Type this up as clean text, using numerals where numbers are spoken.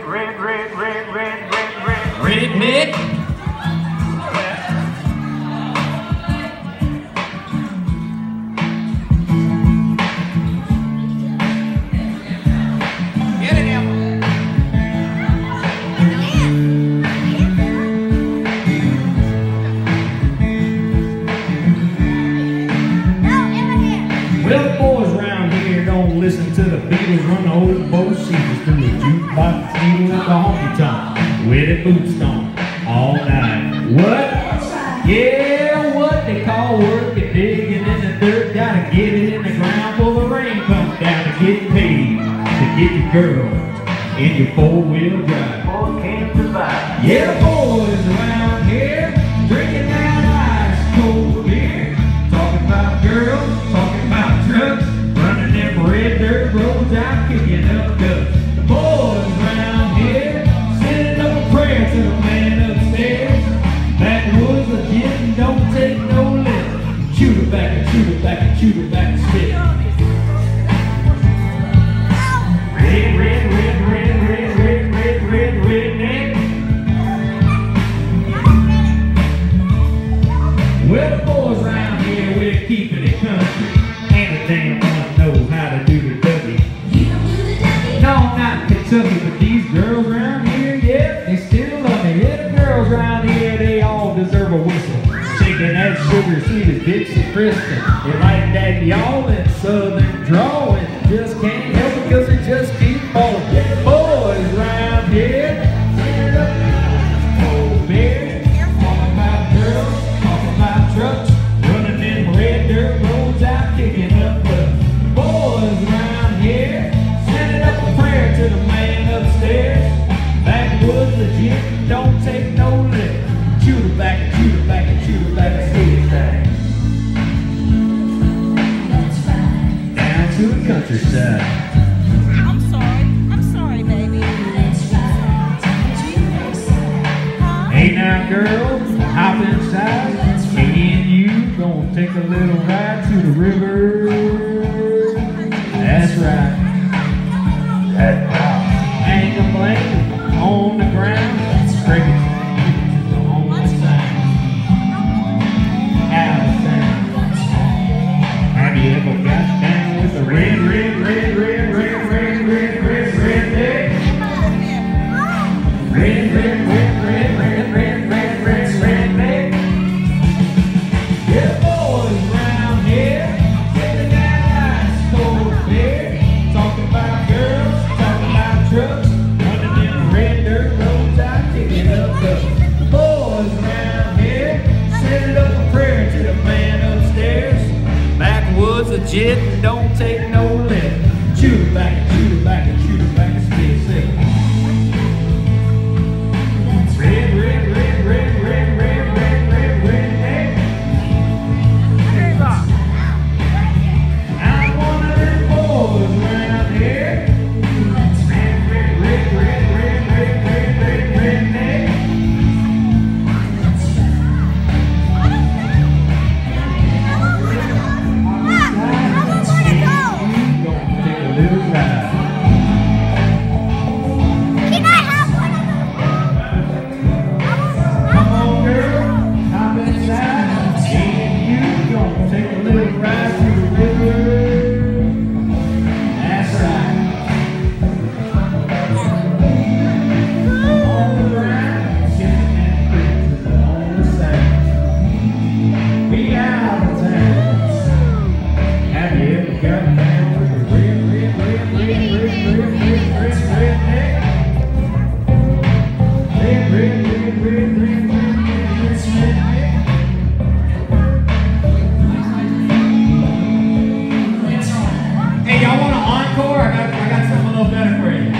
Redneck. Get it, Emma. Well, the boys around here don't listen to the Beatles, run the old boat seasons through the jukebox, needle and the honky tonk, with the boots on all night. What? Yeah, what they call working, digging in the dirt, gotta get it in the ground before the rain comes down to get paid, to get your girl in your four-wheel drive. Boys can't survive. Yeah, the boys around here drinking that ice cold beer, talking about girls, talking about trucks, running them red dirt roads out, kicking up dust. The boys around here sending up a prayer to the man upstairs. Backwoods legit and don't take no lip. Shoot it back and shoot it back and shoot it back and spit. Red, red, red, red, red, red, red, red, redneck. Well, the boys around here, we're keeping it country. And the damn one knows how to do the dougie. You don't do the dougie? No, not in Kentucky, but these girls around here, yeah, they still love me. Yeah, the girls around here, they all deserve a whistle. Shaking that sugar sweet as Dixie Kristen. They like that y'all in southern drawl and just can't help it because it just keeps falling. Yeah, the boys around here, send up old beer, talking about girls, talking about trucks, running them red dirt roads out, kicking up dust. Boys around here, sending up a prayer to the man upstairs. Backwoods legit, don't take no lip. Shoot it back and shoot it back and shoot it back and see it back. Down to the countryside. I'm sorry, baby. Hey now, girls, hop inside. Me and you gonna take a little ride to the river. That's right. That's right. Ain't no blame on the ground. Break it. Have you ever got down with the red, red, red, red, red, red, red, red, redneck? Red, red, red, red, red, red, red, red, redneck. Yeah, boys around here, taking that ice cold beer, talking about girls, talking about trucks, running them red dirt roads out, kicking up dust. The boys around here, sending up a prayer to the man upstairs. Backwoods legit and don't take no lip. Shoot it back and shoot it back and shoot it back and still sing. Red, red, red, red, red, red, red, red, redneck. I'm one of them boys around here. Red, red, red, red, red, red, red, red, redneck. Hey, y'all want an encore? I got something a little better for you.